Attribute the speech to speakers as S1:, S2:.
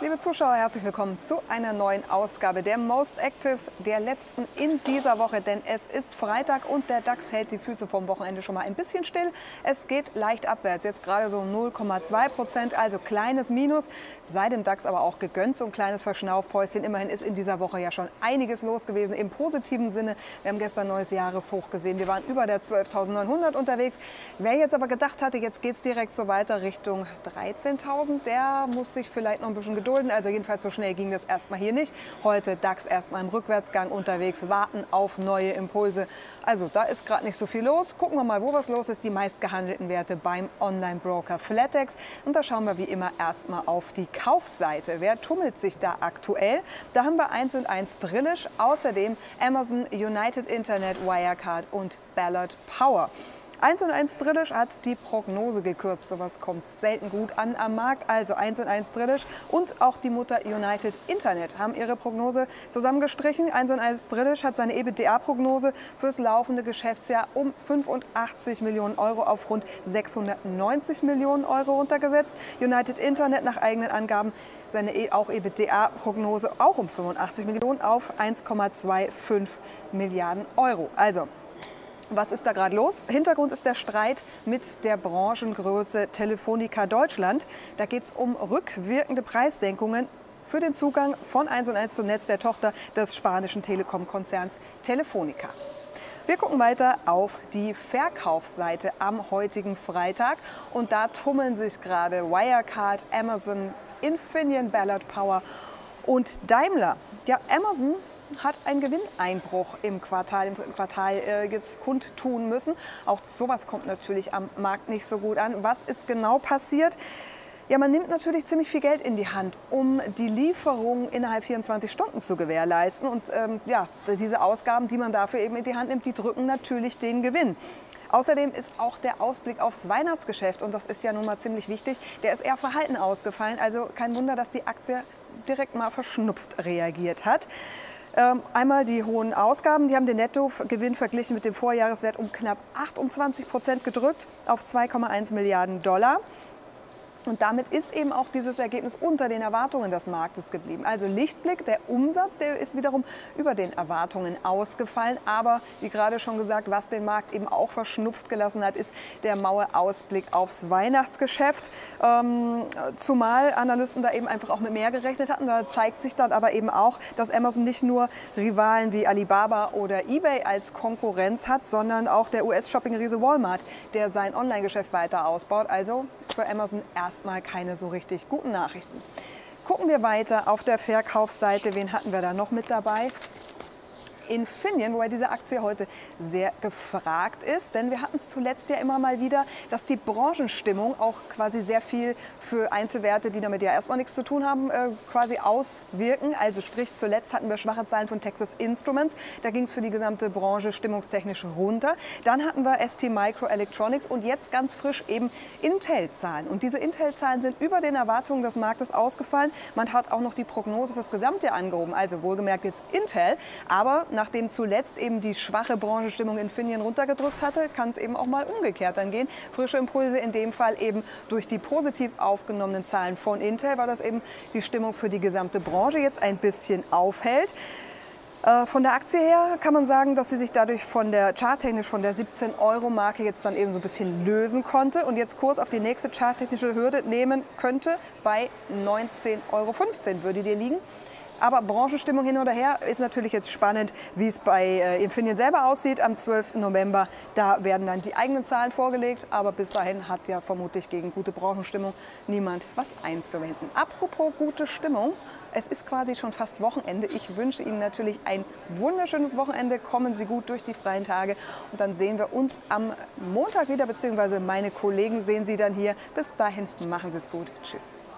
S1: Liebe Zuschauer, herzlich willkommen zu einer neuen Ausgabe der Most Actives, der letzten in dieser Woche. Denn es ist Freitag und der DAX hält die Füße vom Wochenende schon mal ein bisschen still. Es geht leicht abwärts, jetzt gerade so 0,2%, also kleines Minus. Sei dem DAX aber auch gegönnt, so ein kleines Verschnaufpäuschen. Immerhin ist in dieser Woche ja schon einiges los gewesen im positiven Sinne. Wir haben gestern neues Jahreshoch gesehen. Wir waren über der 12.900 unterwegs. Wer jetzt aber gedacht hatte, jetzt geht es direkt so weiter Richtung 13.000, der muss sich vielleicht noch ein bisschen gedulden. Also jedenfalls so schnell ging das erstmal hier nicht. Heute DAX erstmal im Rückwärtsgang unterwegs, warten auf neue Impulse. Also da ist gerade nicht so viel los. Gucken wir mal, wo was los ist. Die meistgehandelten Werte beim Online-Broker Flatex. Und da schauen wir wie immer erstmal auf die Kaufseite. Wer tummelt sich da aktuell? Da haben wir 1&1 Drillisch, außerdem Amazon, United Internet, Wirecard und Ballard Power. 1&1 Drillisch hat die Prognose gekürzt. Sowas kommt selten gut an am Markt. Also 1&1 Drillisch und auch die Mutter United Internet haben ihre Prognose zusammengestrichen. 1&1 Drillisch hat seine EBITDA-Prognose fürs laufende Geschäftsjahr um 85 Millionen Euro auf rund 690 Millionen Euro runtergesetzt. United Internet nach eigenen Angaben seine auch EBITDA-Prognose auch um 85 Millionen auf 1,25 Milliarden Euro. Also was ist da gerade los? Hintergrund ist der Streit mit der Branchengröße Telefonica Deutschland. Da geht es um rückwirkende Preissenkungen für den Zugang von 1&1 zum Netz der Tochter des spanischen Telekom-Konzerns Telefonica. Wir gucken weiter auf die Verkaufsseite am heutigen Freitag. Und da tummeln sich gerade Wirecard, Amazon, Infineon, Ballard Power und Daimler. Ja, Amazon hat einen Gewinneinbruch im dritten Quartal jetzt kundtun müssen. Auch sowas kommt natürlich am Markt nicht so gut an. Was ist genau passiert? Ja, man nimmt natürlich ziemlich viel Geld in die Hand, um die Lieferung innerhalb 24 Stunden zu gewährleisten. Und ja, diese Ausgaben, die man dafür eben in die Hand nimmt, die drücken natürlich den Gewinn. Außerdem ist auch der Ausblick aufs Weihnachtsgeschäft, und das ist ja nun mal ziemlich wichtig, der ist eher verhalten ausgefallen. Also kein Wunder, dass die Aktie direkt mal verschnupft reagiert hat. Einmal die hohen Ausgaben, die haben den Nettogewinn verglichen mit dem Vorjahreswert um knapp 28% gedrückt auf 2,1 Milliarden Dollar. Und damit ist eben auch dieses Ergebnis unter den Erwartungen des Marktes geblieben. Also Lichtblick, der Umsatz, der ist wiederum über den Erwartungen ausgefallen. Aber wie gerade schon gesagt, was den Markt eben auch verschnupft gelassen hat, ist der maue Ausblick aufs Weihnachtsgeschäft. Zumal Analysten da eben einfach auch mit mehr gerechnet hatten. Da zeigt sich dann aber eben auch, dass Amazon nicht nur Rivalen wie Alibaba oder eBay als Konkurrenz hat, sondern auch der US-Shopping-Riese Walmart, der sein Online-Geschäft weiter ausbaut. Also für Amazon erstmal keine so richtig guten Nachrichten. Gucken wir weiter auf der Verkaufsseite. Wen hatten wir da noch mit dabei? Infineon, wobei diese Aktie heute sehr gefragt ist. Denn wir hatten es zuletzt ja immer mal wieder, dass die Branchenstimmung auch quasi sehr viel für Einzelwerte, die damit ja erstmal nichts zu tun haben, quasi auswirken. Also sprich, zuletzt hatten wir schwache Zahlen von Texas Instruments. Da ging es für die gesamte Branche stimmungstechnisch runter. Dann hatten wir STMicroelectronics und jetzt ganz frisch eben Intel-Zahlen. Und diese Intel-Zahlen sind über den Erwartungen des Marktes ausgefallen. Man hat auch noch die Prognose fürs Gesamtjahr angehoben. Also wohlgemerkt jetzt Intel. Aber nachdem zuletzt eben die schwache Branchenstimmung Infineon runtergedrückt hatte, kann es eben auch mal umgekehrt dann gehen. Frische Impulse in dem Fall eben durch die positiv aufgenommenen Zahlen von Intel, weil das eben die Stimmung für die gesamte Branche jetzt ein bisschen aufhält. Von der Aktie her kann man sagen, dass sie sich dadurch charttechnisch von der 17-Euro-Marke jetzt dann eben so ein bisschen lösen konnte und jetzt Kurs auf die nächste charttechnische Hürde nehmen könnte. Bei 19,15 Euro würde die liegen. Aber Branchenstimmung hin oder her ist natürlich jetzt spannend, wie es bei Infineon selber aussieht. Am 12. November, da werden dann die eigenen Zahlen vorgelegt. Aber bis dahin hat ja vermutlich gegen gute Branchenstimmung niemand was einzuwenden. Apropos gute Stimmung, es ist quasi schon fast Wochenende. Ich wünsche Ihnen natürlich ein wunderschönes Wochenende. Kommen Sie gut durch die freien Tage. Und dann sehen wir uns am Montag wieder, beziehungsweise meine Kollegen sehen Sie dann hier. Bis dahin, machen Sie es gut. Tschüss.